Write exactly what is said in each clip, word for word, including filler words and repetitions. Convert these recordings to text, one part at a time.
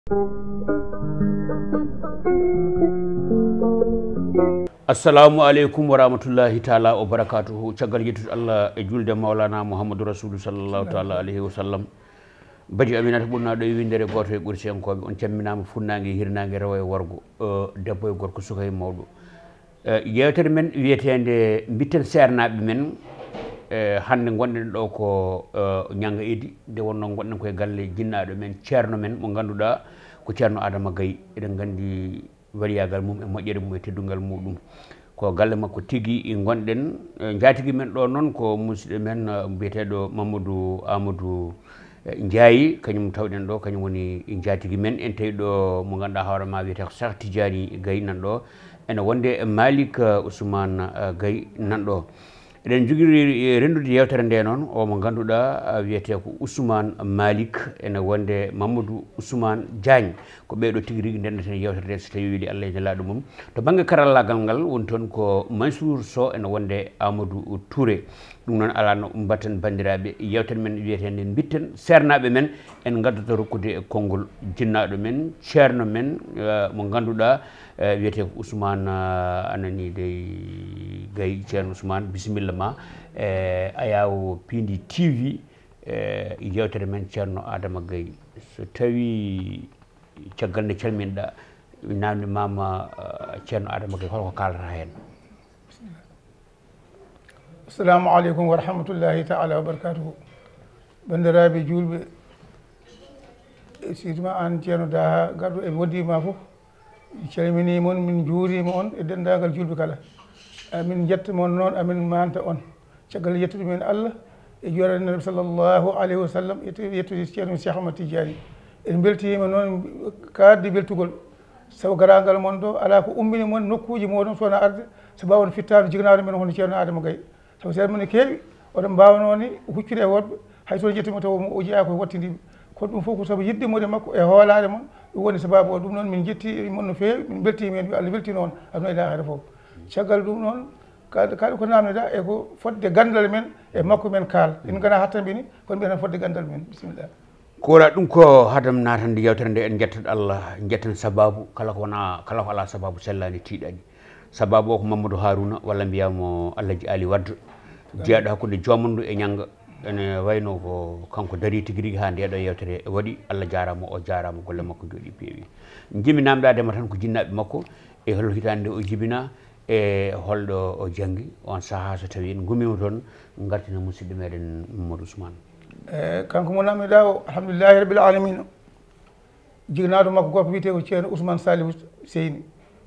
assalamu aleykum wa rahmatullahi taala wa barakatuhu. Caggal yettude Allah e julde Mawlana Mamadou Rasulou sallallahu taala alayhi wa sallam. Badi aminata ɓurnaɗo e windere goto e ɓursiyankoɓe on camminama funnague hirnague rewo e worgo debbo e gorko suka e mawɗo. Yewtere men wiyetede Mbitten Seernaabe men hande gonɗen ɗo ko ñanga idi nde wonno gonɗen koye galle jinnaɗo men Thierno men mo ganduɗa ko Thierno Adama Gaye. Eɗen gandi wariyagal mum e moƴƴere mum e teddungal muɗum ko galle makko tigui gonɗen. Jatigui men ɗo noon ko musidɗo men biyeteɗo Mamadou Amadou Ndiaye kañum tawɗen ɗo kañum woni jatigui men. En tawi ɗo mo ganduɗa hoorema wiyete ko Cheikh Tidiane Gaye nan ɗo ene wonde Malick Ousmane Gaye nan ɗo. Eɗen jogui rendude yewtere nde noon o mo ganduɗa wiyete ko Ousmane Malick ene wonde Mamadou Ousmane Diagne ko ɓeɗo tigui rigui ndendeten yewtere nde so tawi weeli Allah e nelaɗo mum. To banggue karallagal ngal woni toon ko Mansour Sow ene wonde Amadou Touré. ɗum noon ala no mbatten bandiraɓe yewtere men wiyetede Mbitten Seernaabe men en gaddata rokkude e konngol jinnaɗo men Thierno men mo ganduɗa wiyete ko Ousmane anani dey Gaye. Thierno Ousmane bisimilla ma e ayaw Piindi T V yewtere men Thierno Adama Gaye. So tawi caggal nde calminɗa namdi mama Thierno Adama Gaye holko kalata hen? Assalamu aleykum wa rahmatullahi taala wa barakatuhu. Bandiraɓe julɓe sidma an Thierno Daha garɗo e woddima fof mi calminimon min juurima on e dendagal julɓe kala. Amin jettamon noon amin manta on caggal yettude men Allah e jorade nabi sallllahu alayhi wa sallam yettude Ceerno Cheikh Ahmad Tidiane. En beltima noon kadde beltugol sabu garagal mon ɗo ala ko ummini mon nokkuji moɗon sowona arde so mbawon fittade jignaɗo men hono Thierno Adama Gaye. sabu seeɗa men keewi oɗon mbawno ni huccude e woɗɓe hay soon jettimo taw o jeeya koye wattidiɓe kono ɗum fof ko sabu yiddemode makko e hoolade mon ɗum woni sababu o. ɗum noon min jetti mon no feewi min beltima hen yo Allah weltino on aduna ila hara foof. caggal ɗum noon kaɗa ko namdeta e ko fodde gandal men e makko men kaal en gana hattanɓe ni kono mbiyatan fodde gandal men bisimillah. ko waɗa ɗum ko hadam natande yewtere nde en jettat Allah jetten sababu kala ko wona kala ko ala sababu sellani tiiɗani. Sababu o ko Mamadou Harouna walla mbiyamo Allahji Ali Wadde jeeyaɗo hakkude jomandu e ñanga. ene wayno ko kanko dari tigui rigui ha ndeɗo yewtere waɗi. Allah jarama o jarama golle makko jooɗi peewi. jimi namdadema tan ko jinnaɓe makko e hol hitande o jibina e holɗo o janggi on saaha so tawi en gumima toon gartina musidɗo meɗen Mamadou Ousmane. e kanko mo namdiɗa o alhamdulillahi rabbil alamina jignaɗo makko gorko wiyete ko Ceerno Ousmane Salihou Seyni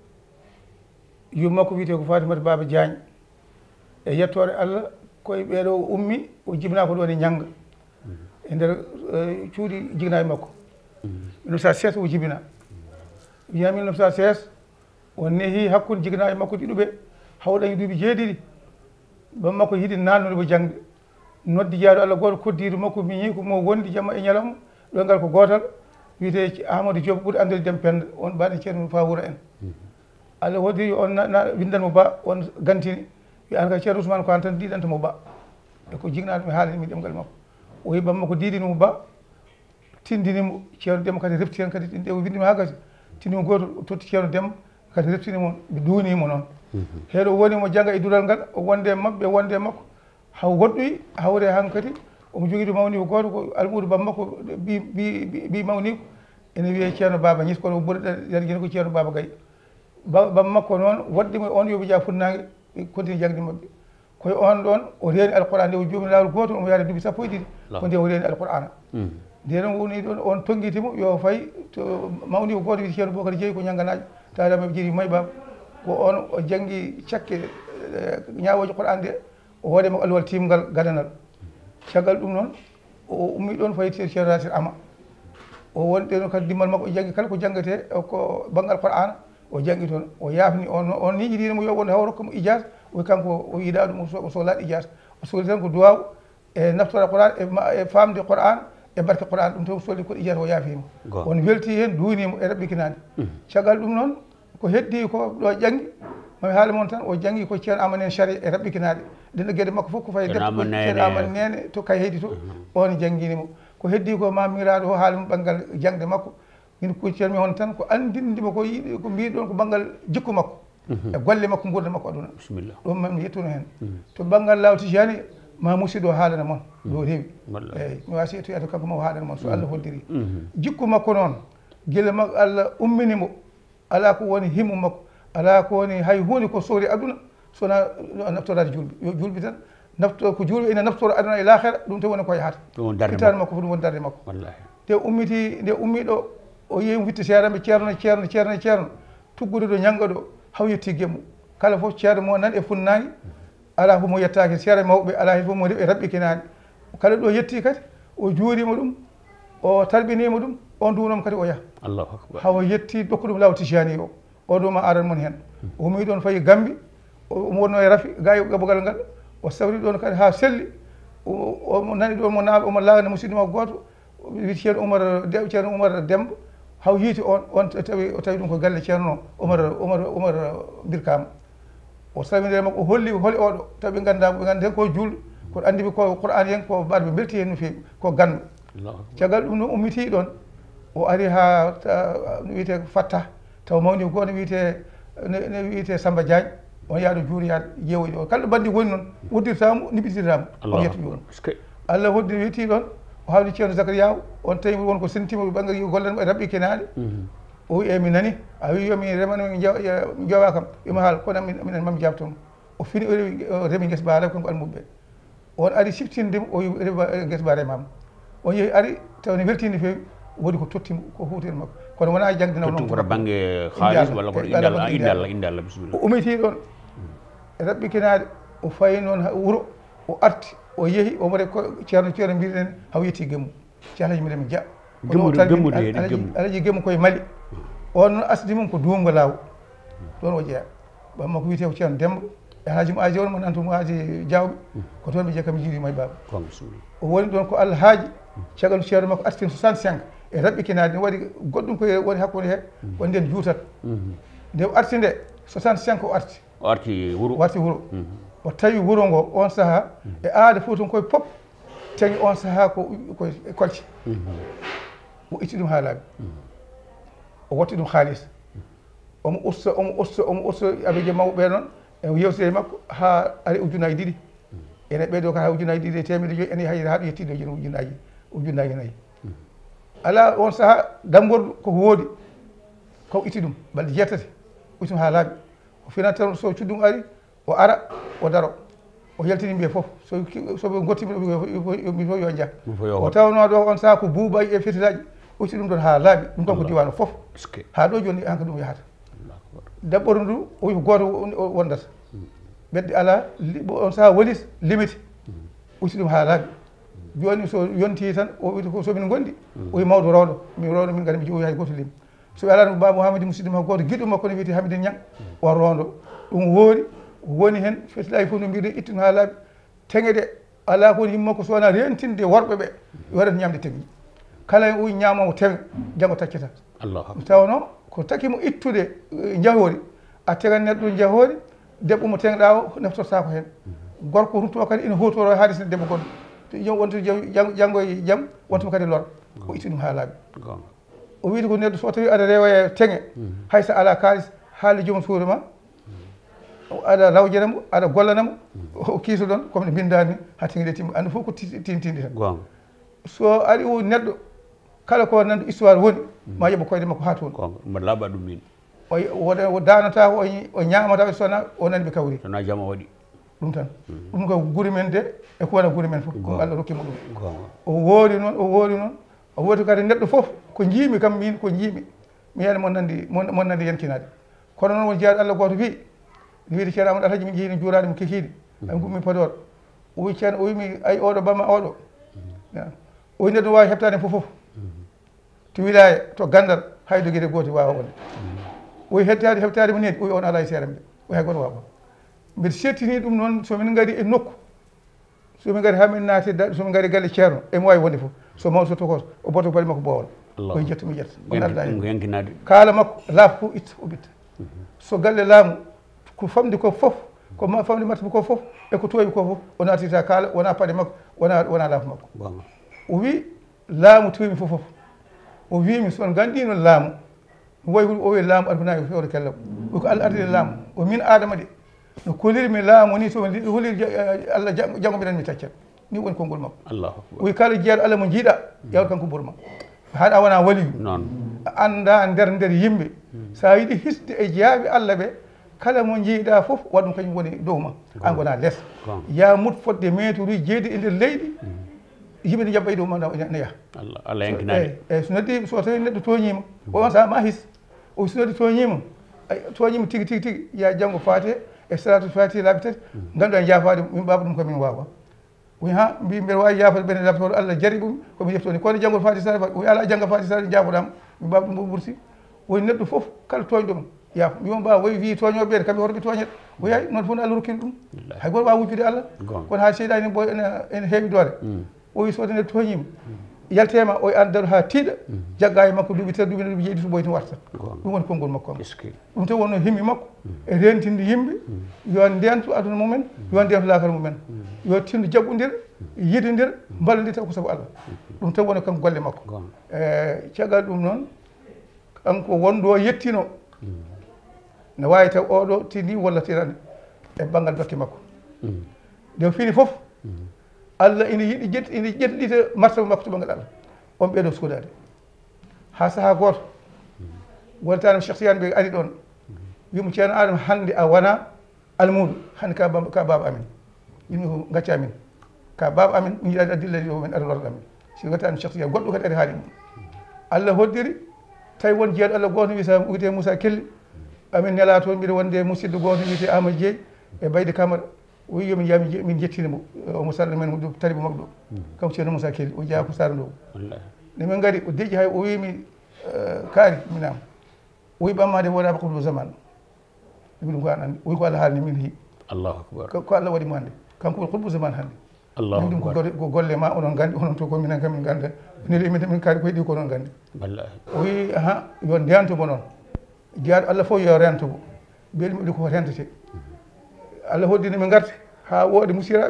yummakko wiyete ko Fatimata Baba Diagne e yettore Allah koye ɓeɗo ummi o jibina ko ɗon e ñanga e nder cuuɗi jignaɓe makko mille neuf cent seize o jibina wiya mille neuf cent seize o neehi hakkude jignaɓe makko ɗiɗuɓe hawɗañi duuɓi jeeɗiɗi bam makko yiiɗi nannude mo jangde noddi jaaɗo Allah goto koddiɗo makko mi yii ko mo wondi jamma e ñalawma ɗo ngal ko gotal wiyete Amadou Diop ɓuuri andude Deme Penda on mbaɗo Ceerno Fawura en. Allah woodi on windanmo ba on gantini wi an ka Ceerno Ousmane ko an tan diɗantamo ba e ko jignaɗo mi haalani mi ɗemgal makko o wi bamma ko diɗinimo ba tindinimo Ceerno Demba kadi refti hen kadi ɗe o windima ha gasi tindimo goto totti Ceerno Demba kadi reftinimo ɓe duunimo noon. heeɗo woni mo jangga e dural ngal o wonde e mabɓe wonde e makko ha woɗɗoyi hawre han kadi omo jogui ɗo mawni ko goto ko almudo bam makko bi bi bi mawni ko ene wiye Ceerno Baba Ñis kono ɓuri yarguino ko Ceerno Baba Gaye. bam makko noon waddimo on yoɓe jaa funnague continue jangde mabɓe koye on ɗon o reeni alqouran nde o jomini lawol goto omo yaade duuɓi sappo e ɗiɗi ko nde o reeni alqourana nde noon woni ɗon on tonguitimo yo fayi to mawni ko goto wiite Ceerno Bocar Jeeyi ko ñanganaji tawamaɓe jeeri may baba ko on o janggi cakke ñawoji qouran nde o hoodema alwal timgal gadanal. caggal ɗum noon o ummi ɗon fayi Ceerno Rasir Ama o wonɗe noon kadi dimmal makko o janggi kala ko janggate ko banggal qouran o janggi toon o yaafni on on ni jiɗinimo yo wonde haw rokkamo ijase o kanko o yiiɗa ɗum o sohlaɗo ijase o sohli tan ko duwaw e naftora qouran e famde qouran e barke qouran ɗum tan solli ko ijase o yaafima on welti hen duunimo e raɓɓikinade. caggal ɗum noon ko heddi ko ɗo janggi mami haala moon tan o janggi ko Ceerno Amadou Chari e raɓɓikinade ɗenɗo gueɗe makko fof ko fayi debbo Ceerno Amadou Nene to kay heedi to on jangguinimo ko heddi ko mamiraɗo o haalimo ɓanggal jangde makko ina kuccitami on tan ko andindima ko yiɗi ko mbiɗon ko banggal jikku makko e golle makko gurdam makko aduna bisimillah ɗum mam yettuno hen to banggal law tijani ma musidɗo haalana moon ɗo rewi eyyi mi wasi yettoyade kanko ma o haalana moon so Allah hoddiri jikku makko noon guila makko Allah umminimo ala ko woni himmu makko ala ko woni hay hunde ko sohli aduna sona naftorade julɓe yo julɓe tan nafto ko julɓe ina naftoro aduna e lahira ɗum te woni ko yahata kitade makko ɗum woni darde makko te ummiti nde ummiɗo o yehi witti seeramɓe ceerno ceerno ceerno ceerno tuggude ɗo ñanga ɗo haw yetti gemmu kala fof ceerno mo nan e funnaki ala fof mo yettaki seere mawɓe ala fof mo e raɓɓikinani kala ɗo yetti kadi o juurima ɗum o tarbinima ɗum o ndunom kadi o yaha allahu akbar hawa yetti dokku ɗum law tijani o o ɗuma aran mon hen o umi ɗon fayi gambi omo wonno e rafi gayi gabogal ngal o sawri ɗon kadi ha selli omo nani ɗon mo naaɓe omo laagane musidɗo makko goto wi ceerno oumar de ceerno oumar demba haw yiiti on on tawi o tawi ɗum ko galle ceerno oumar oumar oumar birkama o salminire makko o holli holi oɗo tawi ɓe ganda ɓe ganda hen ko julɗo kono andiɓe ko qur'an hen ko mbaɗo ɓe belti hen no fewi ko ganɗo caggal ɗum no ummiti ɗon o ari ha no wiyete fatta taw mawni goto wiyete ne wiyete Samba Diagne on yaaɗo juuri yaade ƴeewoyɗi o kala ɗo bandi woni noon woddirtamo niɓɓitirtamo on yetto joni Allah hoddi wetti ɗon o hawni ceerno Zacharia on tawi wonko sentima banggal gollen e raɓɓi kenaɗe o wi e mi nani a wi yomi remano mi jowa kam yomi haal kono minen mami jabtomo o fini o remi guesa ba rew konko almuɓe on ari siftindemo o wi guesa ba remama on yeehi ari taw ne weltini fewi woodi ko tottimo ko huutere makko kono wona jangdinaw noon koto banggue haalis walla koto indalla indalla indalla bisimilla o umiti ɗon raɓɓi kenaɗe o fayi noon wuuro o arti o yeehi omo re ceerno ceerno mbiɗen haw yetti gemmu ceernoji miɗen dia alaji gemmu koye Mali on noon asdi mum ko duumgo laaw ɗon o jeeya ɓamma ko wiyete ko ceerno Demba e haaji mo aji on mo nanto mo haaji jawɓe ko toon ɓe jeeya kam jiiɗima e baba o woni ɗon ko Allah haaji caggal ceerno makko artine soixante-cinq e raɓɓikinade ne waɗi goɗɗum koye woni hakkude he won nden juutat nde o arti nde soixante-cinq o arti o arti wuuro o arti wuuro o tawi wuuro ngo on saaha e aada fof ton koye pop tawi on saaha ko koye kolce o itti ɗum ha laaɓi o watti ɗum haalis omo usta omo usta omo usta abeje mawɓe noon e yewtide makko ha ari ujunnaji ɗiɗi ene ɓeydo ka ha ujunnaji ɗiɗi e temedde joyyi ene hayri ha ɗo yettiɗo joni ujunnaji ujunnaji nayyi ala on saaha dammbordu koko woodi ko itti ɗum balɗe jeetati o itti ɗum ha laaɓi o finat tan so cuɗɗum ari o ara o daro o yaltini mbiye fof so soɓe gottimi mi fof yo jaah o tawno ɗo on saaha ko buubaji e fetidaji o itti ɗum ɗon ha laaɓi ɗum kam ko diwano fof ha ɗo joni hanko ɗum yahata daɓɓoru ndu o wi ko goto wondata ɓedde ala on saaha wolis limite o itti ɗum ha laaɓi joni so yonti tan o wi ko somin gondi o wi mawɗo rawɗo mi rawɗo min gadi mi jogi hay goto lim so alano baba Mouhamadou musidɗo makko goto guiɗo makko ne wiyete Hamidine Niang o rondo ɗum woori woni hen fetilaji fof no mbiɗen ittino ha laaɓi teŋe ɗe ala koni himmo ko sowona rentinde worɓe ɓe waɗata ñamde teŋeji kala hen o wi ñamomo teŋe janggo taccata tawno ko takimo ittude jahori a tegan neɗɗo jahori debbo mo teŋɗa o naftorta ko hen gorko rutto kadi ina hotoro e haalis debbo goɗɗo jom wonto janggo e jaam wontoma kadi lor o itti ɗum ha laaɓi o wiide ko neɗɗo so tawi aɗa rewa e teŋe haysa ala kalis haali joom suudu ma aɗa rawjanamo aɗa gollanamo o kiiso ɗon comme ne bindani ha teŋe ɗe timma andi fof ko tintinde tan so ari o neɗɗo kala ko nandu histoire woni ma yoɓa koyɗe makko ha toon mbaɗa laaɓa ɗum min o danata o ñamata sona o nani ɓe kawri sona jama waɗi ɗum tan ɗum ko guri men de e ko wona guri men fof ɗum Allah rokkimo ɗum o woori noon o woori noon o woodi kadi neɗɗo fof ko jiimi kam min ko jiimi mi yani mon nandi mon nandi yankinade kono noon won jeyaɗo Allah goto wi mi wiide ceerno Amadou Alhaji min jeeyi no juurade mo kekiɗe ami gummi Podor o wi ceerno o wimi ayi oɗo bamma oɗo o wi neɗɗo wawi heɓtade fof fof to wilaya to gandal haydo gueɗe gooti wawa wonde o wi hettade heɓtade mo needi o wi on ala e seeram de o wi hay goto wawa mbiɗa settini ɗum noon somin gari e nokku somin gari hamin naati somin gari galle ceerno emi wawi wonde fof so mawɗo so tokoto o boto baɗi makko bowol o wi jetta mi jetta on arda hen kaala makko laafa fof itta o ɓitta so galle laamu ko famdi ko fof ko famdi martaba ko fof e ko towi ko fof o natita kaala wona paɗe makko wona wona laafa makko o wi laamu towi fof fof o wimi son gandino laamu woy o wi laamu arfana e fewre kellam ko Allah ardini laamu o min adama de no kolirmi laamu ni so holiri Allah jango mbiɗen mi taccat ni woni konngol makko allahu akbar oyi kala jeeɗo Allah mo jiiɗa yawta kanko ɓurma haɗa wona waliyu noon anda nder nder yimɓe sa yiiɗi hisde e jaaɓe Allah ɓe kala mo jiiɗa fof waɗum kañum woni dow ma an gona less ya mut fodde métre uji jeeyɗi e nder leydi yimɓe ne jaɓɓa e dow ma ne yaha Allah yankinani eyyi so noddi so tawi neɗɗo toñima o on saha ma his o so noddi toñima toñima tigui tigui tigui ya janggo faate e salatu fati laabi tati ganduɗa en jafade min ɓaba ɗum komin wawa wi ha mbi mbeɗa wawi yafade ɓene labtoɗo Allah jari ɗum komi yeftoni kono janggo fati sare wi ala jangga fati sare jafoɗama min ɓaba ɗum ɓurti woni neɗɗo foof kala toñɗoma yaafo mimo mbawa woyi wi toñoɓe ɓeɗe kamɓe worɓe toñet o yayi noon fof no Allah rokkini ɗum hay goto wawa wujjude Allah kono ha seeɗani bo ene heewi doole o wi so neɗɗo toñima yaltema o andaɗo ha tiiɗa jagga e makko duuɓi tati duuɓi duuɓi jeeɗi so ɓoyti warta ɗum woni konngol makko am ɗum tawi wonno himmi makko e rentinde yimɓe yo ndentu aduna mumen yo ndentu lakara mumen yo tindu jaɓɓodir yidodir ballodir taw ko saabu Allah ɗum tawi woni kanko golle makko e caggal ɗum noon kanko wonɗo yettino ne wawi taw oɗo tini walla tirani e banggal bakke makko nde fini foof Allah ina yiɗi ƴetti ina ƴettɗita martaba makko to banggal Allah on ɓeeɗo sodade ha saaha goto wontanam Cheikh Tidiane ɓe ari ɗon wimo ceerno Adama hande a wona almuɗo hande ka baba ka baba amin yimɓe ko gacci amin ka baba amin ɗum yiɗade addillade o men aɗa lorɗo amin si wattani Cheikh Tidiane goɗɗo kadi ari haali mum Allah hoddiri tawi won jeeɗo Allah goto wiyete wiyete Moussa Kelli amin nela toon mbiɗa wonde musidɗo goto wiyete Amadou Dieye e Bayde Camara o wi yomin jami min jettinimo omo sarɗo men ɗo taribo makko ɗo kanko ceerno Moussa Kelli o jeeya ko sara ɗo nde min gari o deƴƴi hay o wimi kaari minama o wi ɓammade wonama ko ɗo zaman ɗum ɗum ko an andi o wi ko Allah haalni min heewi allahu akbar ko Allah waɗimo hande kanko woni hutbu zaman hande allahu akbar ɗum ko golle ma onon gandi onon to ko minen kam min ganda neli min min kaari ko heeɗi ko onon gandi wallahi o wi aha yo ndentomo noon jeyaɗo Allah fof yo rentomo mbiɗa miɗi ko rentete Allah hoddini min garte ha woodi musiraɓe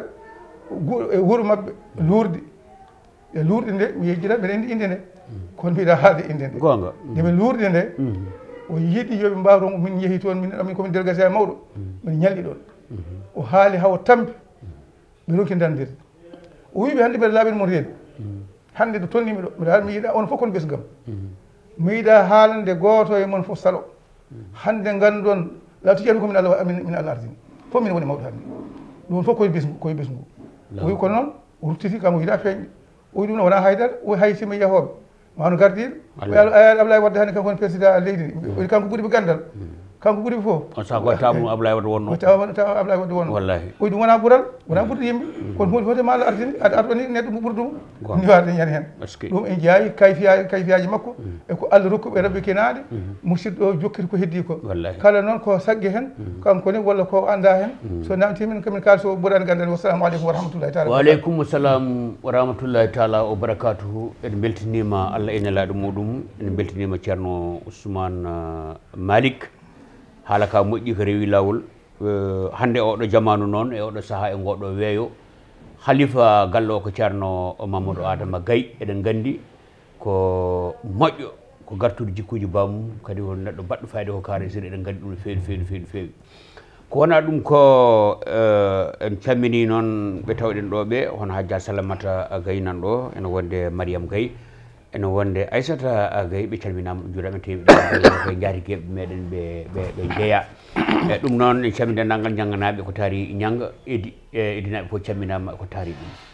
e wuuro mabɓe luurdi e luurdi nde mi yejjira mbiɗa indi inde nde kono mbiɗa haalde inde nde gonga ndeɓe luurdi nde o yiiɗi yoɓe mbawton min yeehi toon min amin komin délégation mawɗo min ñalɗi ɗon o haali hawo tampi ɓe ronki dandirde o wiɓe hannde mbeɗa laaɓini mon reedu hannde ɗo tonnimi ɗo mbiɗa haala mi yiiɗa on fof kono ɓesgam mi yiiɗa haalande gooto e mon fof salo hannde ngannduɗon lawti ƴeeɗu komin Allah min Allah ardini fof min woni mawɗo hannde ɗum fof koye besgu koye besgu o wi kono noon o ruttiti kanko yiiɗa feeñde o wi ɗum no wona haydara o hay sima yahooɓe mawno gardiɗo aya Ablaye Wadde hannde kanko woni président leydi ndi kanko ɓuuri ɓe gandal kanko ɓuuri ɓe fof on saaha tamu Ablaye Wadde wonno taw Ablaye Wadde wonno wallahi o wi ɗum wona ɓuural wona ɓurde yimɓe kono hunde fof de ma Allah ardini aɗa arɗo ni neɗɗo mo ɓurdumo ni warde ñande hen ɗum en jeeyayi kayfiyaji kayfiyaji makko e ko Allah rokkuɓe rabbi kenaɗe musidɗo o jokkiti ko heddi ko kala noon ko saggue hen kanko ni walla ko anda hen so namtimin kamin kaal so ɓurani gandal wassalamu aleykum wa rahmatullahi taala waaleykum salam wa rahmatullahi taala wa barakatuhu en beltinima Allah e nelaɗo muɗum en beltinima ceerno Ousmane Malick haala ka moƴƴi ko rewi lawol hande oɗo jamanu noon e oɗo saaha e ngoɗo weeyo halifa galle o ko ceerno Mamadou Adama Gaye eɗen gandi ko moƴƴo ko gartude jikkuji bamum kadi won neɗɗo baɗɗo fayde ko kaalisiri eɗen gandi ɗum no feewi feewi feewi feewi ko wona ɗum ko en cammini noon ɓe tawɗen ɗo ɓe hono Hajja Salamata Gaye nan ɗo ene wonde Mariame Gaye ene wonde Aissata Gaye ɓe calminama ɗum juuraɓe tewi koye jaati gueɓe meɗen ɓe ɓe jeeya e ɗum noon en cammini dendagal jangganaɓe ko taari ñangga edi e edinaɓe fof camminama ko taari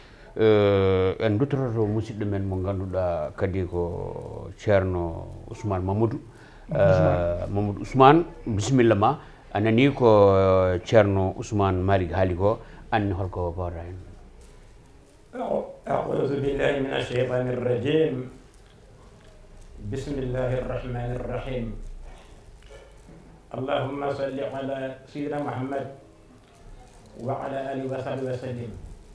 ɗum en duttototo musidɗo men mo ganduɗa kadi ko ceerno Ousmane Mamadou Mamadou Ousmane bisimilla ma a nani ko ceerno Ousmane Malick haali ko anni holko bawɗa hen أعوذ بالله من الشيطان الرجيم بسم الله الرحمن الرحيم اللهم صل على سيدنا محمد وعلى آله وصحبه وسلم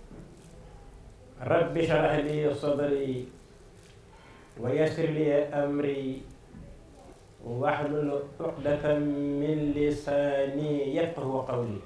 رب اشرح لي صدري ويسر لي أمري واحلل عقدة من لساني يفقهوا قولي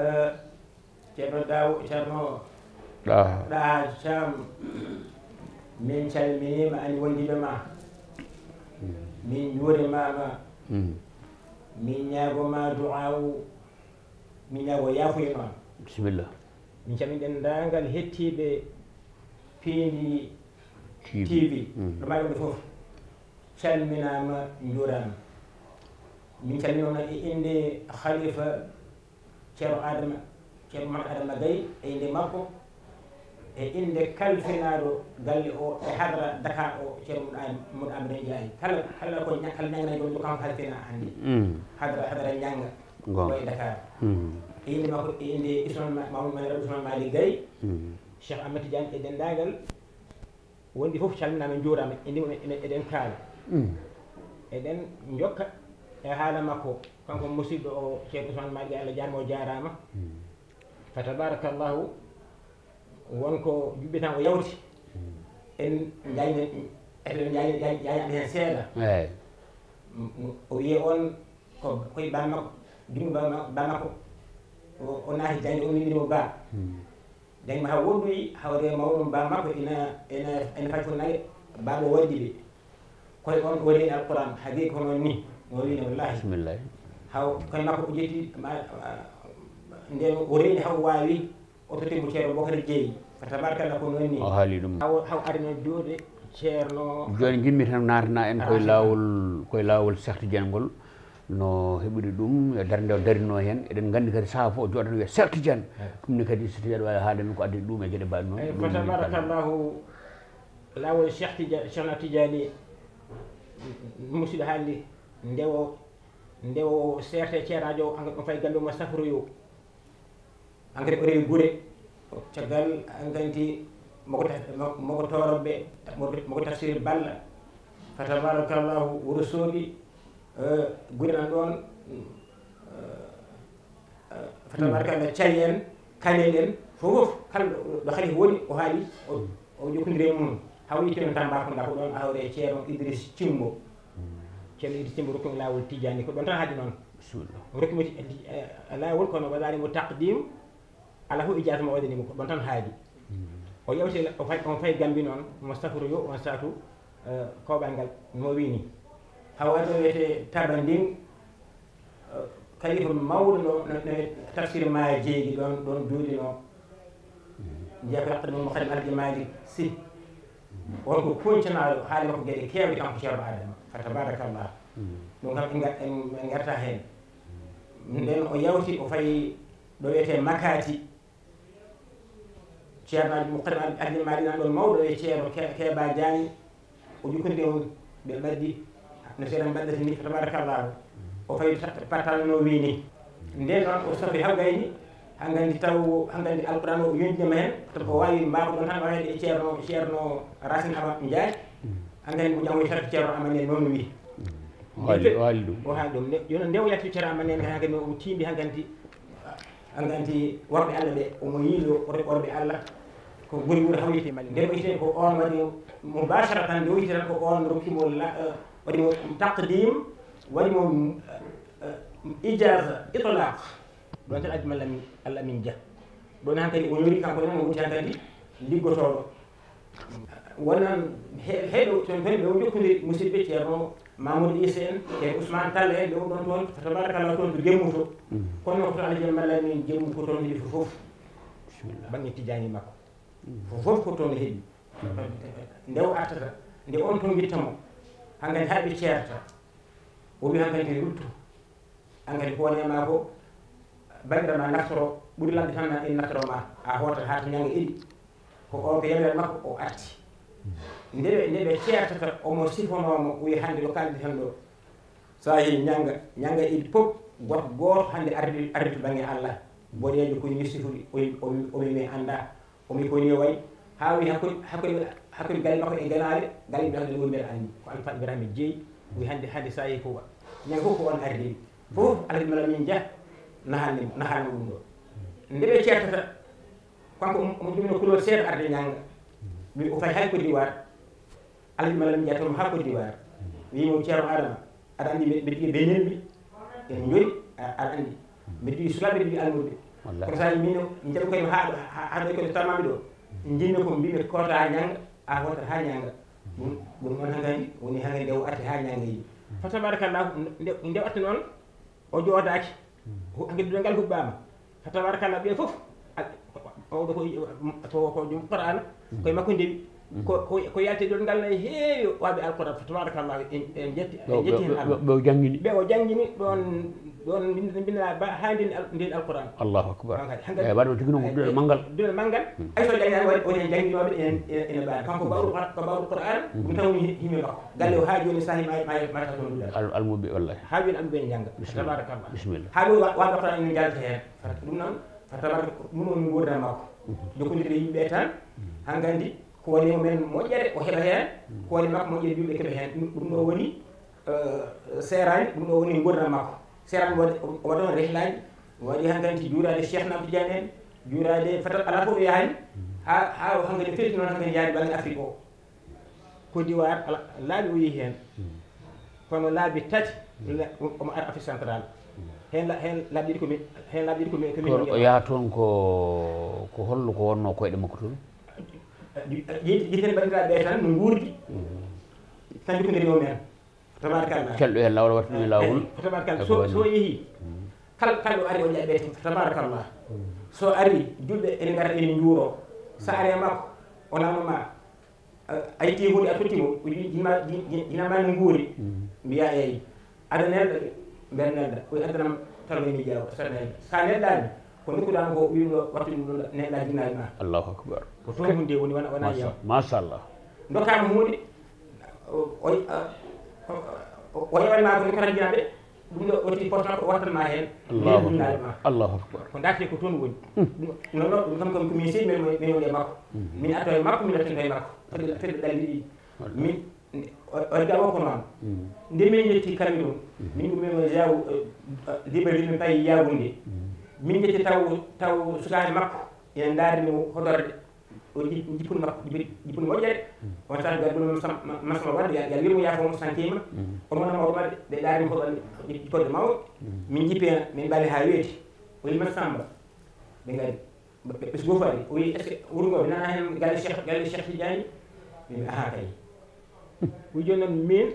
Thierno Daw Thierno ɗa Thiam min calminima ani wondiɓe ma min juurimama min ñaagoma du'awu min ñaago yaafuye noon bisimillah min calmin denndaangal hettiiɓe Piindi T V ɗo mbaɗi ɗo fof calminaama njuuraama min calminoma e innde khalifa ceerno Adama ceerno Mamadou Adama Gaye e innde makko e innde kalfinaaɗo galle o e hadara Dakar o ceerno Modou Amadou Ndiaye kala kala ko kala ñaŋnani ɗon ɗo kanko kalfina hannde hadara hadara ñaŋnga koye Dakar e innde makko e innde Ousmane Mamadou Ousmane Malick Gaye Cheikh Ahmed Diagne e denndaangal wondi fof calminaama njuuraama e ndimo eɗen kaala eɗen jokka e haala makko kanko musidɗo o ceerno Ousmane Malick Gaye Allah jaarmo jaaraama fa tabarakallahu wonko juɓɓi tan o yawti en jayne eɗen jaynaɓe heen seeɗa o wiye on ko koye ba makko jungo ba makko o naati jayde o windimo ba jayni ma ha wonɗoyi hawre mawɗum ba makko ina ina ina fay fof nage baɓo waddi ɓe koye on o waɗi alquran haagi ko noon ni o wini wallahi bisimillahi haw koye makko o jetti nden o reeni haw wawi o totimo ceerno Bokary Jeeyi fa tabarakallah ko noon ni o haali ɗum haw haw arino jooɗe ceerno joni jimmi tan natana en koye lawol koye lawol certidiane ngol no heɓude ɗum e darde o darino hen eɗen gandi kadi saaha fof o jooɗata wiya certidiane ɗum ni kadi so tawi aɗa wawi haalde ko addi ɗum e gueɗe mbaɗi noon fa tabarakallahu lawol cheikh tidiane cheikh tidiani musidɗo haalde ndewo ndewo serte ceerajo o engrais o fayi galle mo safroyo engrais o rewi guure caggal ganti moko moko toroɓe moko tafsir balla fa tabarakallahu wuro soogi guure nan ɗon fa tabarakallah cari en kanel en fof kala ɗo haali woni o haali o jokkodiri mum haw yitino Tambacounda ko ɗon awre ceerno Idriss Cimbo ceerno Idriss Cimbo rokkimo laawol Tidiani ko ɗon tan haaji noon rokkimo laawol kono waɗanimo taqdim ala fof ijata mo waɗanimo ko ɗon tan haaji o yewte o fay on fayi Gambi noon mo safru yo on satu kawɓal ngal no wini haw waɗo wiyete Tabanding kalifa mawɗo no no tafsir ma jeeyi ɗon ɗon juuɗino jiya ko yaqta ɗum mo kadi alji Malick Sy wonko kuñcanaɗo haali makko gueɗe kewɗe kanko ceerno Adama fa tabarakallah ɗum kam en garta hen nden o yawti o fayi ɗo wiyete Makati ceerno mo kadi alji Malick nan ɗon mawɗo e ceerno Keba Diagne o jukkodiri on ɓe ɓaddi no seeɗa mbaɗɗata ni fa tabarakallahu o fayi patal no wini nden noon o safi haw gayni ha gandi taw ha gandi alquran o yontinima hen o wawi mbako ɗon tan wawede e ceerno ceerno Racine Ama Ndiaye ha gandi mo jangoy tati ceerno Amane noon wi o haali ɗum o haali ɗum joni nde o yatti ceerno Amane ha gandi o timbi ha gandi ha gandi worɓe Allah ɓe omo yiilo worɓe Allah ko ɓuuri wuuro haw yiti Mali nden o yitete ko on waɗi mubachara tan nde o yiti tan ko on rokkimo waɗimo taqdim waɗimo ijaza itlaq ɗon tan addi malla Allah min dia ɗon han kadi o yori kanko tan o wuti han kadi liggotoɗo wonan heɗo ton toni ɓe o jokkodiri musidɓe ceerno Mamadou Issa en ceerno Ousmane Tall en ɓe ɗon toon tabarakallah toon to gemmuto kono ko to Allah jam malla min jemmu ko toon heeɗi fof bange Tidiani makko fof ko toon heeɗi nde o artata nde on toon guittamo hankkadi haɓe ceerta o wi hankkadi ruttu hankkadi ko woni e ma ko bandiraɓe ma naftoro ɓuuri lamde tan en naftoro ma ha hoota ha to ñanga iɗi ko on ko yamere makko o arti ndeɓe ndeɓe ceertata omo sifonomo wi hannde ɗo kaldi tan ɗo sa yi ñanga ñanga iɗi fof goto goto hannde ardi ardi to banggue Allah boɗejo koni wi sifori omi mi anda omi koni way ha wi hakkude hakkude hakkude galle makko e ganale galle ɓe hannde woni mbeɗa anndi ko Alpha Ibrahima Dieye wi hannde hannde sa yi ko ñanga fof ko on ardi fof alhaji mala min dia nahanni nahanni ɗum ɗo nde ɓe ceertata kanko omo jumino couleur seeɗa arde ñanga wi o fayi hay Côte d'Ivoire alhaji mala min dia tomo ha Côte d'Ivoire wimo ceerno Adama aɗa anndi mbiɗa jogui beñelɓe en jori aɗa anndi mbiɗa jogui sulaɓe mbiɗa jogui almuɓe kono sa min jaɓi koye ha haɗo koye tamami ɗo jinmi ko mbimi kota ñanga a wotere ha ñanga ɗum ɗum noon hangandi woni hangandi nde o arte ha ñanga yi fa tabarakallah nde watta noon o joodaki hankkadi duɗo ngal huɓɓama fa tabarakallah ɓe foof oɗo ko ko jum qur'an koye makko ndewi ko ko yalte ɗon ngal nayi heewi waɓe alquran fa tabarakallah en jetti en jetti hen Allah ɓe o jangguini ɓe o jangguini ɗon ɗon mbinna ba ha ndin ndin alquran allahu akbar e waɗi o tigui ɗuɗo manggal ɗuɗo manggal hay so jangani waɗi woni jangguinoɓe ene ene ɓaɗa kanko bawɗo ko bawɗo qur'an ɗum tawni himi makko galle o ha joni sahi mata toon ɗuɗal almuɓe wallahi ha joni almuɓe ne jangga tabarakallah bisimilla ha ɗum waɗa qur'an ene jalta hen ɗum noon fa tabaraka ɗum woni gurdam makko jokkodire yimɓe tan hanggandi ko woni men moƴƴere o heɓa hen ko woni makko moƴƴere yimɓe keɓa hen ɗum ɗo woni serani ɗum ɗo woni gurdam makko serani o waɗi on rehlaji waɗi hanggandi juurade Seernaabe Diagne en juurade fata ala fof yahani ha ha hanggadi feeti noon hanggadi yaade ɓalnge Afrique o Côte d'Ivoire laaɓi o yeehi hen kono laabi tati omo ara Afrique central hen hen laaɓi ɗiɗi komi hen laaɓi ɗiɗi komi komi o yaha toon ko ko hollo ko wonno koyɗe makko toon yitene bandiraɓe tan no guurdi tan jokkodiri o men tabarakallah kelɗo hen lawol watta ɗum lawol tabarakallah so so yeehi kala kala ɗo ari o jaɓe tabarakallah so ari julɓe ene gara ene juuro sa ari e makko o namdoma a yetti hunde a tottimo jinama no guuri mbiya eyi aɗa nelɗa mbeɗa nelɗa koye addanam taloni jaw sa nelɗa sa neɗɗani ko nokkuɗan ko wiɗo wattu ɗum ɗo neɗɗa jinnaji ma allahu akbar ko toon hunde woni wona wona yaw machallah dokkama hunde o yewanma ko kata jinaɓe ɗum ɗo oti portant ko wattanma hen allahu jinnaji ma allahu akbar ko darti ko toon woni non non ɗum kam komi komin seeɗi min min woni e makko min atto e makko min attinto e makko fedde ɗalli ɗiɗi min o gawo ko noon nde min jetti kamɓe ɗum min ɗumen jaw librairie min payi yawunde min jetti taw taw sukaɓe makko ene daarini hodorde o jippude makko jippude moƴƴere on saaha gari ɗum masama wadde gal wirmo yafomo santima on wona mawɗo wadde ɓe daarini hoɗon jipporde mawɗo min jippi hen min ɓaali ha weeti o yima samba ɓe gari ɓe so gofari o wi est ce que wuuro ngo ɓe nana hen galle cheikh galle cheikh Tidiane min aha kay o wi joni noon min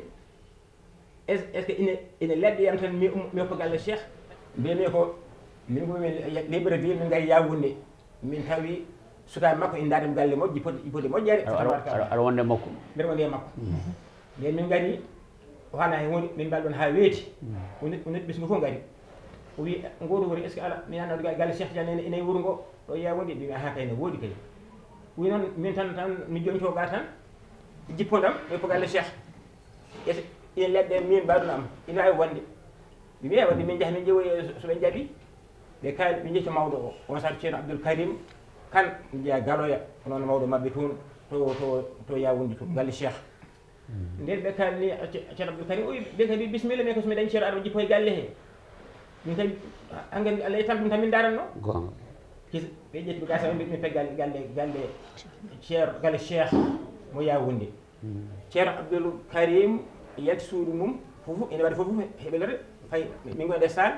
est ce que ine ine leɗɗe yam tan mi mi hokka galle cheikh mbiyami ko min gomin librairie min gari yawunde min tawi sukaɓe makko ene daarimi galle moƴƴi jippode jippode moƴƴere aɗa wonde makko mbeɗa wonde makko nden min gari o hana hen woni min mbaɗi ɗon ha weeti o neɗɗo ɓesgu fof gari o wi ngoɗo woni est ce que ala mi anndu galle cheikh Tidiane ene wuuro ngo ɗo yawunde mbimi ha kay ne woodi kay wi noon min tan tan mi jonto ga tan jippodam ɓe ko galle cheikh ete ine leɗɗe min mbaɗuno am ina wawi wonde mbimi e wadde min jaaha min ƴeewoyi soɓe jaaɓi ɓe kaali ɓe jetti mawɗo o on saaha ceerno Abdoul Karim kan jeeya galoya noon mawɗo mabɓe toon to to to yawunde to galle cheikh nden ɓe kaali ni ceerno Abdoul Karim o wi ɓe kadi bisimilla min ko somi dañi ceerno aɗa jippo e galle he min kadi hankkadi Allah tan ɗum tan min daranno gonga kis ɓe ƴetti ɓe gasa mi pe galle galle galle ceerno galle cheikh mo yawunde ceerno Abdoul Karim yalti suudu mum fof ene waɗi fof heɓelere fay min gonɗe sal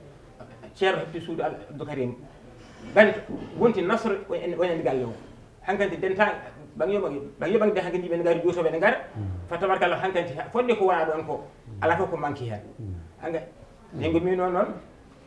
ceerno heɓti suudu Abdoul Karim bani wonti nasre wonande galle o hankkadi denta ɓan yoɓa ɓan yoɓande hankkadi yimɓe ne gari juutoɓe ne gara fa tabarakallah hankkadi fonde ko wona ɗon ko ala fof ko manque hen hanga nengo min noon noon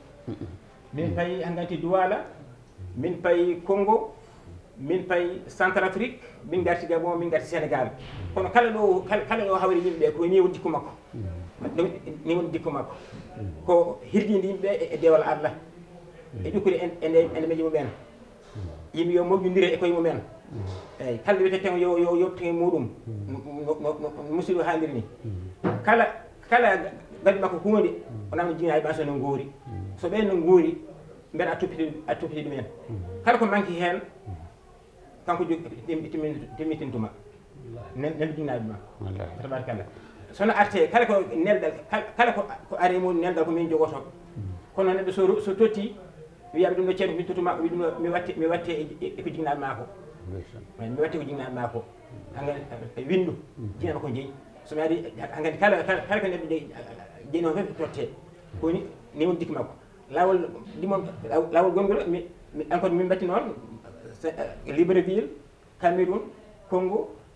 min payi hankkadi Douala min payi Congo min payi Centrafrique min garti Gabon min garti Sénégal kono kala ɗo kala ɗo hawri yimɓeɓe ko ni woni jikku makko ni woni jikku makko ko hirdide yimɓeɓe e dewal Allah e ƴukkude ene meƴi mumen yimɓe yo moƴƴodire e koye mumen eyyi kala wiyete ten yo yo yobtege muɗum musidɗo haaliri ni kala kala gadi makko hunde o namno jinaɓe ɓa so no guuri so ɓen no guuri mbeɗa a toppiti a toppiti ɗumen kala ko manque hen kanko timmitintuma nen jinaɓe ma tabarakallah sono arte kala ko nelɗal kala ko ari mum nelɗal ko min jogoto kono neɗɗo so so totti wiyaɓe ɗum ɗo ceerno min tottuma wi ɗum mi watte mi watte e ko jignaɓe mako mi watte ko jignaɓe mako hankkadi windu jinama ko jeeyi somi ari hankkadi kala kala ko neɗɗo jeeyi noon foof totte koni ni woni jikki makko lawol ɗimon lawol gongol mi encore min batti noon Libreville Cameroun Congo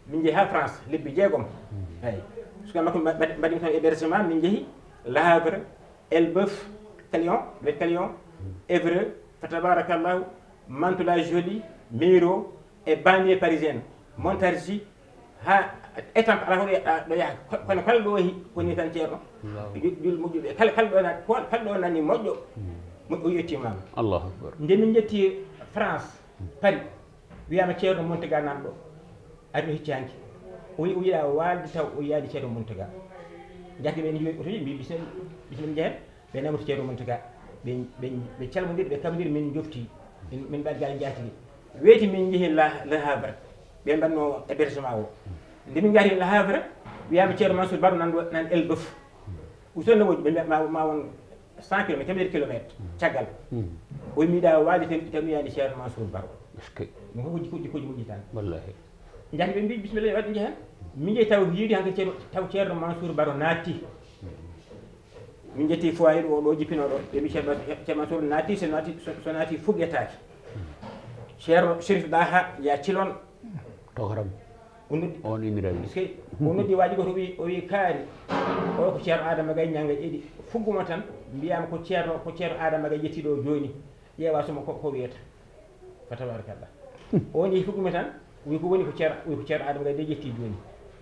min jeehi ha France lebbi jeegom eyi suka makko mbaɗimi toon hébergement min jeehi Le Havre Elbeuf Calion avec Calion Évreux fa tabarakallahu Mantes-la-Jolie Miro e banlieue parisienne Montargis ha étape ala hoɗo ɗo yaha kono kala ɗo woni tan ceerno jul moƴƴuɓe kala kala ɗo na kala ɗo nani moƴƴo o yettimama allahu akbar nde min jetti France Paris wiyama ceerno Mountaga nan ɗo ari ɗo heccanki o wi o yiɗa walde taw o yiyaade ceerno Mountaga jatti ɓe joyi otoji mbi bismil bismil jehen ɓe namoto ceerno Mountaga ɓe ɓe calmodiri ɓe kamdiri min jofti min mbaɗi gal jatigi weeti min jeehi Le Havre ɓe mbanno hébergement o nde min gari Le Havre wiyama ceerno Mansour Baro nan ɗo nan Elbeuf uson no woji ɓe ma won cent kilométre temedere kilométre caggal o wi miɗa walde tan wiyade ceerno Mansour Baro mi hoji kuƴƴi koji moƴƴi tan wallahi jati ɓe mbi bisimilla waɗi jehen min jeeyi taw yiidi hanke ceerno taw ceerno Mansour Baro naatti min jetti foyer ɗo ɗo jippinoɗo ɓe mbi ceerno ceerno Mansour naatti so naatti so naatti fuɗƴetaki ceerno Chérif Daha ya cilon tokaram o noddi on iniraɓe puisque o noddi waji goto wi o wi kaari o ko ceerno Adama Gaye ñanga ɗiɗi fugguma tan mbiyama ko ceerno ko ceerno Adama Gaye ƴettiɗo joni ƴeewa somo ko wiyata fa tabarakallah o jeehi fugguma tan wi ko woni ko ceerno wi ko ceerno Adama Gaye de ƴetti joni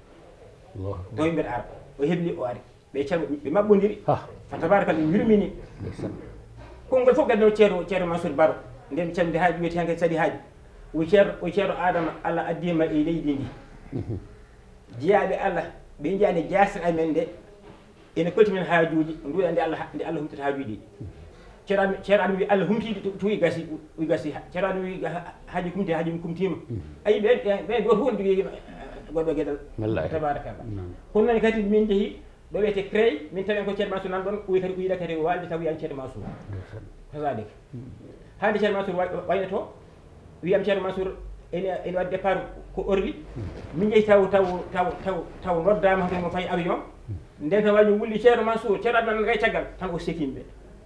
o yimɓeɗe ara o hebli o ari ɓe calmo ɓe maɓɓodiri fa tabarakallah yurmini konngol fof gadno ceerno ceerno Mansour Baro nden ɓe calmide haaji wiyete hanke saɗi haaji o ceerno o ceerno Adama Allah addima e leydi ndi jeeyaɓe Allah ɓe jiyani jasir amen nde ene kolti men haajuji nduɗa nde Allah nde Allah humtata haajuji ɗi ceerno ceerno Adama wi Allah humtidi tuwi gasi wi gasi ceerno Adama wi haaji kumti haaji kumtima ayi ɓe ɓe goto fof jogui goɗɗo gueɗal tabarakallah kono noon kadi min jeehi ɗo wiyete créé min tawi ko ceerno Mansour nan ɗon wi kadi ko yiiɗa kadi walde taw wiyani ceerno Mansour kasadik hande ceerno Mansour wayno to wiyam ceerno Mansour ene ene waɗi départ ko orli min jeeyi taw taw taw taw taw noddama hono mo fayi avion nden tan waɗi wulli ceerno Mansour ceerno Adama Gaye caggal tan o sekimɓe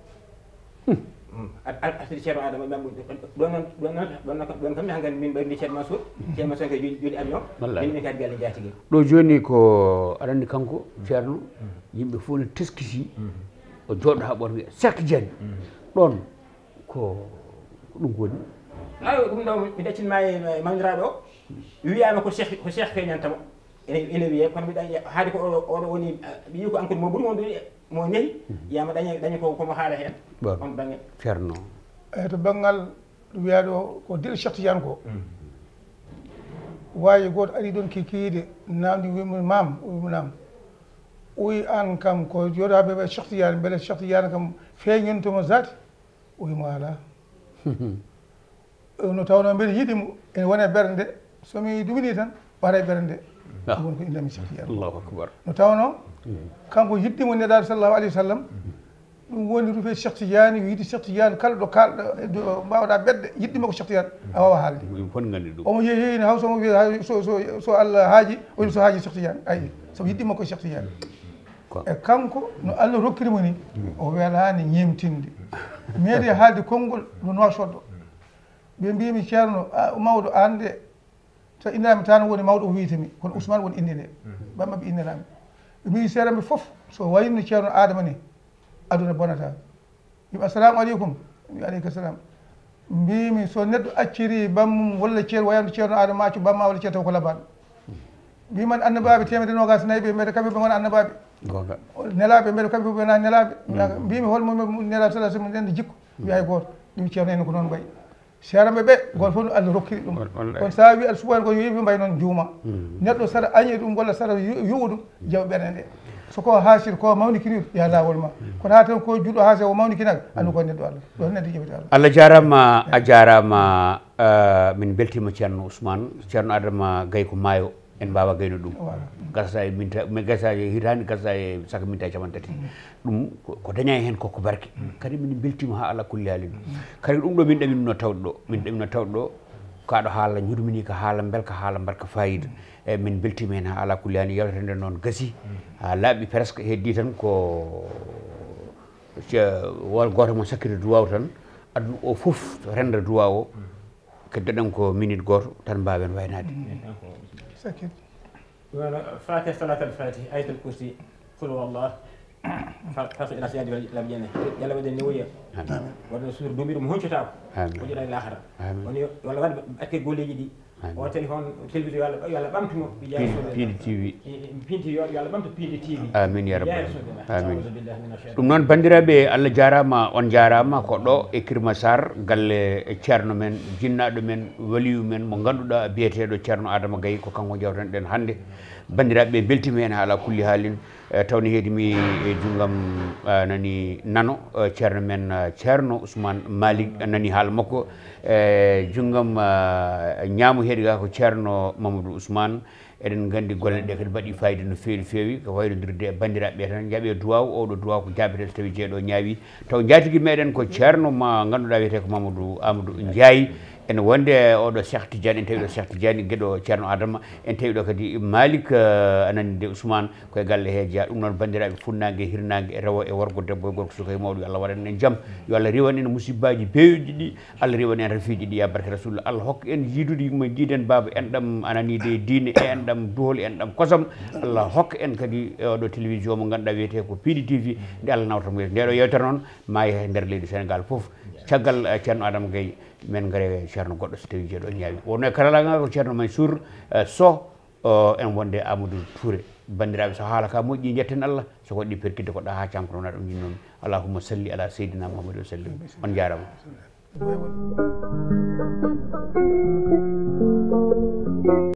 asadi ceerno Adama mamɓe ɗon noon ɗon noon ɗon ɗon kam mi hankkadi min ɓayni ceerno Mansour ceerno Mansour kadi joɗi avion min min kadi galle jatigui ɗo joni ko aɗa andi kanko ceerno yimɓe fof ne teskiti o jooɗo ha ɓorwi Cheikh Diagne ɗon ko ɗum ko woni ayi ɗum ɗo mi ɗaccinma e mamiraɗo o wiyama ko cheikh ko cheikh feñantamo ene ene wiye kono mbiɗa haade ko oɗo woni ɓe yi ko enquête mo ɓuuri mo mo nehi yiyama daña daña ko komo haala hen on banggue ceerno eyi to banggal wiyaɗo ko dil Cheikh Tidiane ko wawi goto ari ɗon kikiide namdi wimo mam wimo nam uyi an kam ko joɗaɓe ɓe Cheikh Tidiane beele Cheikh Tidiane kam feeñintomo zati o wimo ala no tawno mbeɗa yiɗimo ene wone ɓerde nde somi ɗumini tan ɓaara e ɓerde nde ɗum woni ko indami Cheikh Tidiane allahu akbar no tawno kanko yiɗɗimo neɗaɗo sallallahu alayhi wa sallam ɗum woni rufe Cheikh Tidiane wiide Cheikh Tidiane kala ɗo kalɗo mbawɗa ɓedde yiɗɗimo ko Cheikh Tidiane a wawa haalde fon gandi ɗum omo yeehi haw somo wiya so so so Allah haaji o wi so haaji Cheikh Tidiane ayi somo yiɗɗimo ko Cheikh Tidiane e kanko no Allah rokkirimo ni o welani ñemtinde meeɗi haalde konngol no nowa soddo ɓe mbimi ceerno mawɗo an de so innirami tan woni mawɗo o wiyetemi kono Ousmane woni inde nde ɓammaɓe innirami ɓe mbi seeramɓe foof so wayno ceerno Adama ni aduna bonata yimi assalamu aleykum wi aleykum salam mbimi so neɗɗo acciri bammum walla ceerno wayamde ceerno Adama accu bamma walla ceerno taw ko labaɗo mbiman annabaɓe temedde nogas nayyi ɓe mbiyete kamɓe ɓe gona annabaɓe nelaɓe mbeɗa kamɓe ɓe wona nelaɓe mbimi holmo nelaɓe salah sallam nende jikku wi hay goto mbimi ceerno en ko noon mbayi seeramɓe ɓe goto fof no Allah rokkiri ɗum kono sa wi aɗa suɓani ko yimɓe mbay noon juuma neɗɗo saɗa añi ɗum walla saɗa yuwa ɗum jawa ɓerde nde soko haasir ko mawnikini ya lawol ma kono ha tan ko juɗɗo haasi o mawnikinaka andu ko neɗɗo Allah ɗon nedde jewte Allah Allah jarama a jarama min beltima ceerno Ousmane ceerno Adama Gaye ko maayo en mbawa gayno ɗum gasa e minta gasa e hitande gasa e saka minta e caman tati ɗum ko daña hen koko barke kadi min beltima ha ala kulli haalin kadi ɗum ɗo min ɗamino tawɗo ɗo min ɗamino tawɗo ɗo kaɗo haala jurmini ko haala belka haala mbarka fayida e min beltima hen ha ala kulli haalin yewtere nde noon gasi ha laaɓi presque heddi tan ko wol goto mo sakkita duwaw tan aduna o foof renda duwaw o keddoɗen ko minute goto tan mbawen waynade فاتح صلاة الفاتح آية الكرسي قل هو الله فاصل إلى سيادة الجنة يلا بدأ النوية ورنا سور دومير مهون شتاو وجرا الآخرة ولا بعد أكيد قولي جدي وتليفون تلفزيون يلا يلا بامتو Piindi T V Piindi يلا بامتو Piindi T V amin ya rabbal amin ɗum noon bandiraɓe Allah jarama on jarama ko ɗo e Kirmasar galle Thierno men jinnaɗo men waliyu men mo ganduɗa biyeteɗo Thierno Adama Gaye ko kanko jawtan ɗen hande bandiraɓe beltima hen haala kulli haalin tawni heedimi e junggam nani nano Thierno men Thierno Ousmane Malick nani haala makko e junggam ñaamu heedi ga ko Thierno Mamadou Ousmane eɗen gandi golle ɗe kadi mbaɗi fayida no feewi feewi ko waynodirde e bandiraɓe tan jaaɓe duwaw oɗo duwaw ko jaabete so tawi jeeɗo ñaawi taw jaatigui meɗen ko Thierno ma ganduɗa wiyete ko Mamadou Amadou Ndiaye ene wonde oɗo Cheikh Tidiane en tawi ɗo Cheikh Tidiane gueɗo Thierno Adama en tawi ɗo kadi Malick anani de Ousmane koye galle he jeeya ɗum noon bandiraɓe funnague e hirnague e rewo e worgo debbo e gorko suka e mawɗo yo Allah waɗan en jaam yo Allah riwan en musibbaji pewɗi ɗi Allah riwan en rafiji ɗi ya barke rasulullah Allah hokka en jiidude mo jiiden baba enɗam ananide diine e enɗam duhol enɗam kosam Allah hokka en kadi oɗo télévision mo ganduɗa wiyete ko Piindi T V nde Allah nawta mo ndeɗo yewtere noon ma e nder leydi Sénégal foof caggal Thierno Adama Gaye men gare Thierno goɗɗo so tawi jeeɗo ñaawi wonno e karalaga ko Thierno Mansour so en wonde Amadou Touré bandiraɓe so haala ka moƴƴi jetten Allah so waɗɗi perkidde ko ɗa ha cankono na ɗum jinnomi allahumma salli ala seydina Muhammadin wa sallim on jarama